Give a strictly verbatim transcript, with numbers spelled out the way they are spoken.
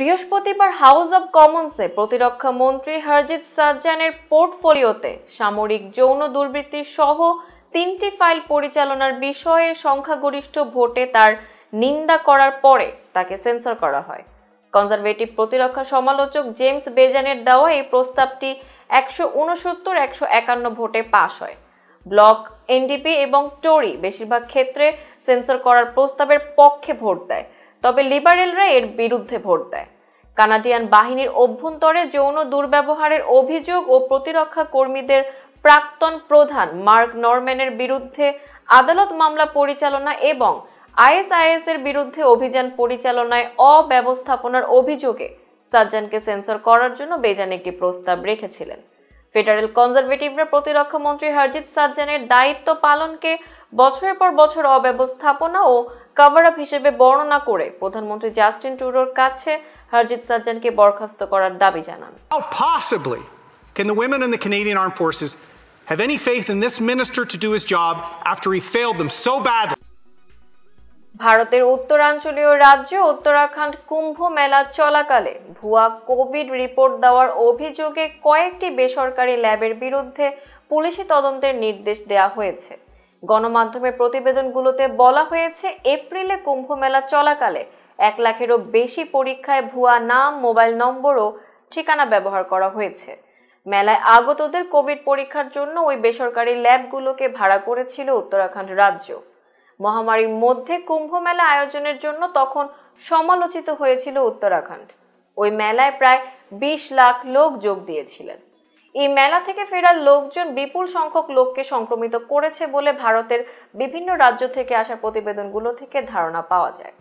বৃহস্পতিবার house of কমন্সে প্রতিরক্ষা মন্ত্রী হরজিত সাজ্জানের পোর্টফোলিওতে সামরিক যৌন দুর্বৃত্তি সহ তিনটি ফাইল পরিচালনার বিষয়ে সংখ্যাগরিষ্ঠ ভোটে তার নিন্দা করার পরে তাকে সেন্সর করা হয়। কনজারভেটিভ প্রতিরক্ষা সমালোচক জেমস বেজানের দেওয়া এই প্রস্তাবটি একশো উনসত্তর একশো একান্ন ভোটে পাশ হয়। ব্লক, এনডিপি এবং টোরি বেশিরভাগ ক্ষেত্রে সেন্সর করার প্রস্তাবের পক্ষে ভোট দেয়, তবে লিবারেলরা এর বিরুদ্ধে ভোট দেয়। কানাডিয়ান বাহিনীর অভ্যন্তরে যৌন দুর্ব্যবহারের অভিযোগ ও প্রতিরক্ষা কর্মীদের প্রাক্তন প্রধান মার্ক নরম্যানের বিরুদ্ধে আদালত মামলা পরিচালনা এবং আইএসআইএস এর বিরুদ্ধে অভিযান পরিচালনায় অব্যবস্থাপনার অভিযোগে সাজ্জানকে সেন্সর করার জন্য বেজান একটি প্রস্তাব রেখেছিলেন। ফেডারেল কনজারভেটিভরা প্রতিরক্ষা মন্ত্রী হরজিত সাজ্জানের দায়িত্ব পালনকে বছরের পর বছর অব্যবস্থাপনা ও কভার আপ হিসেবে বর্ণনা করে প্রধানমন্ত্রী জাস্টিন ট্রুডোর কাছে হরজিত সাজ্জানকে বরখাস্ত করার দাবি জানান। How possibly can the women in the Canadian Armed Forces have any faith in this minister to do his job after he failed them so badly? ভারতের উত্তরাঞ্চলীয় রাজ্য উত্তরাখণ্ড কুম্ভ মেলা চলাকালে ভুয়া কোভিড রিপোর্ট দেওয়ার অভিযোগে কয়েকটি বেসরকারি ল্যাবের বিরুদ্ধে পুলিশি তদন্তের নির্দেশ দেওয়া হয়েছে। গণমাধ্যমের প্রতিবেদনগুলোতে বলা হয়েছে, এপ্রিলে কুম্ভ মেলা চলাকালে এক লাখেরও বেশি পরীক্ষায় ভুয়া নাম, মোবাইল নম্বর ও ঠিকানা ব্যবহার করা হয়েছে। মেলায় আগতদের কোভিড পরীক্ষার জন্য ওই বেসরকারি ল্যাবগুলোকে ভাড়া করেছিল উত্তরাখণ্ড রাজ্য। মহামারীর মধ্যে কুম্ভ মেলা আয়োজনের জন্য তখন সমালোচিত হয়েছিল উত্তরাখণ্ড। ওই মেলায় প্রায় বিশ লাখ লোক যোগ দিয়েছিলেন। এই মেলা থেকে ফেরা লোকজন বিপুল সংখ্যক লোককে সংক্রমিত করেছে বলে ভারতের বিভিন্ন রাজ্য থেকে আসা প্রতিবেদনগুলো থেকে ধারণা পাওয়া যায়।